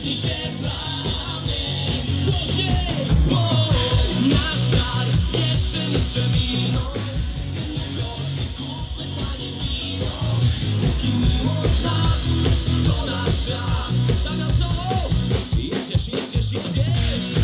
uśmiechnij się dla mnie. Głośniej! Wow! Nasz żar jeszcze nie przeminął. Seniorski kupmy tanie wino. Póki miłość nas, to nasz czas. Zamiast sobą jedziesz, jedziesz, jedziesz.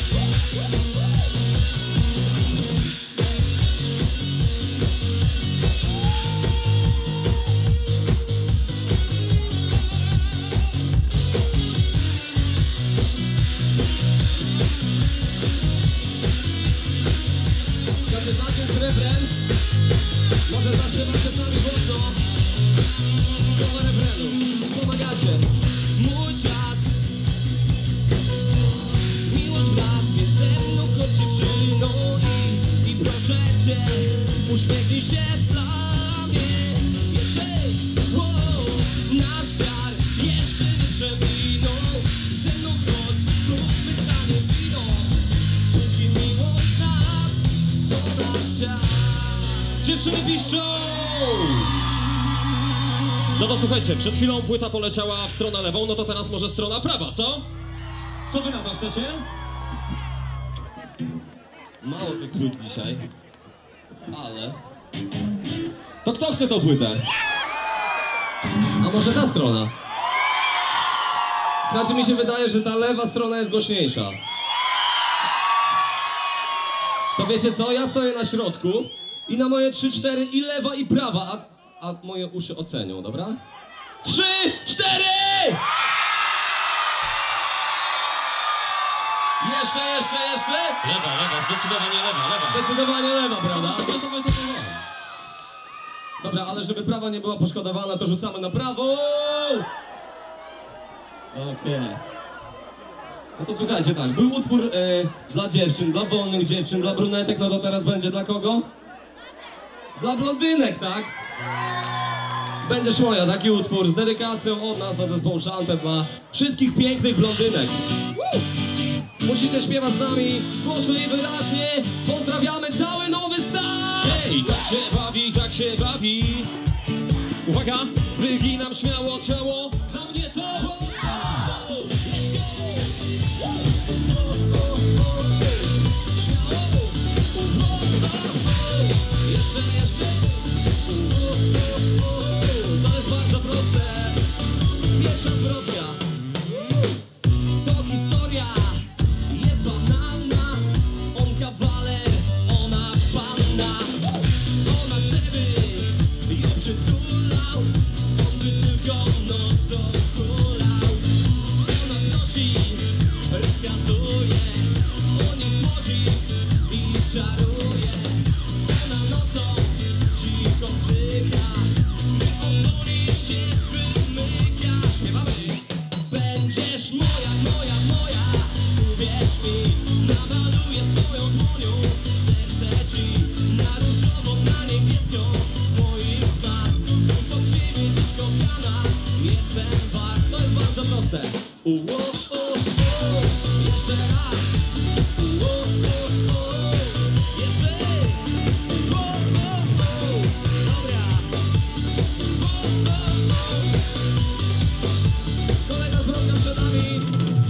Znacie ten refren? Może zaśpiewacie z nami głośno. Słowa refrenu, pomagacie. Mój czas, miłość wraz, więc ze mną chodź dziewczyno i proszę cię, uśmiechnij się dla mnie. Jeszcze, wow, nasz dar jeszcze nie przeminął. Ze mną chodź, zróbmy tanie wino. Póki miłość nas, to nasz czas. Dziewczyny piszczą! No to słuchajcie, przed chwilą płyta poleciała w stronę lewą, no to teraz może strona prawa, co? Co wy na to chcecie? Mało tych płyt dzisiaj, ale... To kto chce tą płytę? A może ta strona? Słuchajcie, mi się wydaje, że ta lewa strona jest głośniejsza. To wiecie co? Ja stoję na środku i na moje 3-4 i lewa i prawa, a moje uszy ocenią, dobra? 3, 4! Jeszcze! Lewa, zdecydowanie lewa. Zdecydowanie lewa, prawda? Dobra, ale żeby prawa nie była poszkodowana, to rzucamy na prawo! Okej. No to słuchajcie, tak, był utwór dla dziewczyn, dla wolnych dziewczyn, dla brunetek, no to teraz będzie dla kogo? Dla blondynek, tak? Będziesz moja, taki utwór z dedykacją od nas, od zespołu Szantę dla wszystkich pięknych blondynek. Musicie śpiewać z nami głośno i wyraźnie. Pozdrawiamy cały Nowy Stan! Hej, tak się bawi. Uwaga, wyginam śmiało ciało. Dla mnie to... Jeszcze. To jest bardzo proste. Pierwsza zwrotka. To historia jest banalna. On kawaler, ona panna. Ona chce by ją przytulał. On by tylko nocą kulał. Ona wnosi, rozkazuje. On jest słodzi i czaruje. Ona nocą cicho wzdycha i otuli się wymyka. Śpiewamy! Będziesz moja, uwierz mi. Namaluję swoją dłonią serce ci na różową, na niebieską. Moich snach pod ciebie dziś kochana jestem wart. To jest bardzo proste. Jeszcze raz. Jeszcze. Dobra. Kolejna zwrotka przed nami.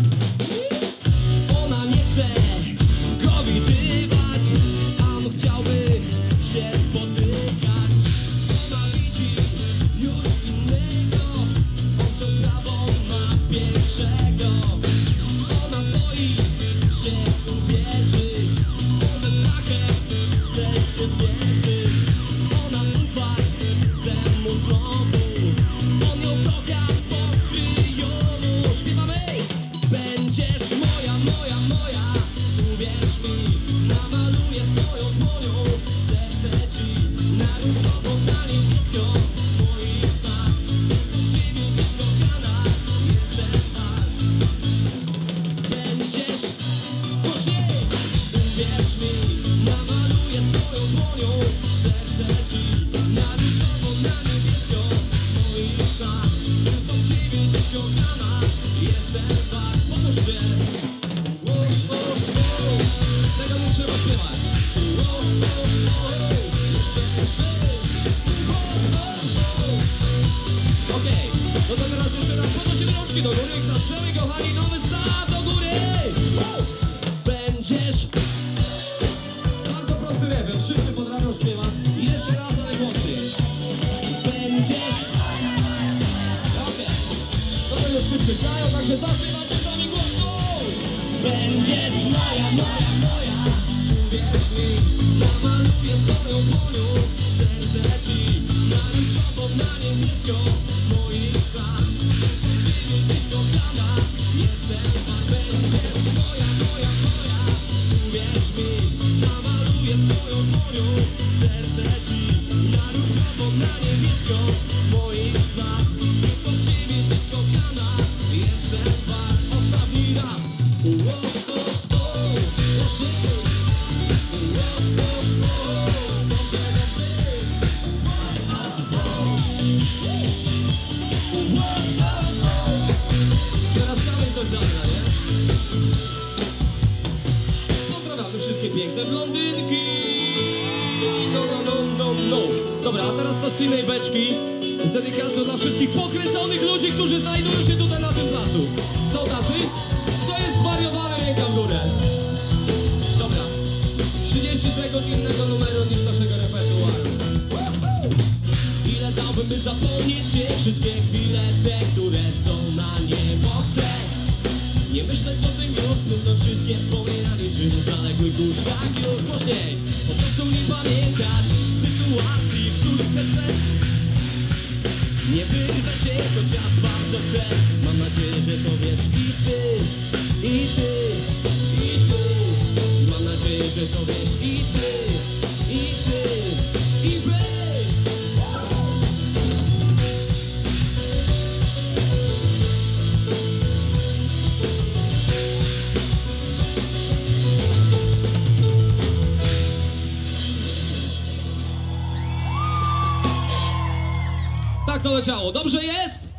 Ona nie chce go widywać, a on chciałby się spotykać. Ona widzi już innego, on wciąż prawą ma pierwszego. Ona boi się uwierzyć, bo ze strachem chce się wierzyć. Ona ufać chce mu znowu, on ją kocha po kryjomu. Śpiewamy! Będziesz moja, uwierz mi. Namaluję swoją dłonią serce ci na różową, na niebieską. Moich snach pod ciebie dziś kochana jestem wart. Będziesz głośniej, uwierz mi. Namaluję swoją dłonią serce ci na różową, na niebieską. Moich snach pod ciebie dziś kochana jestem wart. Pomóżcie! Tego nie trzeba śpiewać. Jeszcze. Okej, no to teraz jeszcze raz podnosimy rączki do góry. Klaszczemy, kochani, Nowy Stan! zaśpiewacie z nami głośno. Będziesz moja, moja, moja. Uwierz mi, namaluję swoją dłonią serce ci, na różową, na niebiesko moich lat. Jesteś kochana, jestem pan. Będziesz moja, moja, moja. Uwierz mi, namaluję swoją dłonią serce ci, na różową, na niebiesko moich lat. Tylko ciebie jesteś kochana, jestem pan. Ostatni raz. Teraz dalej coś zagra, nie? Pozdrawiamy wszystkie piękne blondynki. No, no, no, no, no. Dobra, a teraz z innej beczki z dedykacją dla wszystkich pokręconych ludzi, którzy znajdują się tutaj na tym placu. Są tacy? To jest zwariowany, ręka w górę. Dobra, 30 sekund innego numeru niż naszego repertuaru. Ile dałbym, by zapomnieć cię, wszystkie chwile te, które są na niebo chcę. Nie myśleć o tym już, smutno wszystkie wspomnienia niczym w zaległych duszkach już głośniej. Po prostu nie pamiętać sytuacji, w których serce nie wyrwę się, chociaż bardzo chcę. Mam nadzieję, że to wiesz i ty, i ty, i ty. Mam nadzieję, że to wiesz i ty, i ty, i wy. Tak to leciało. Dobrze jest?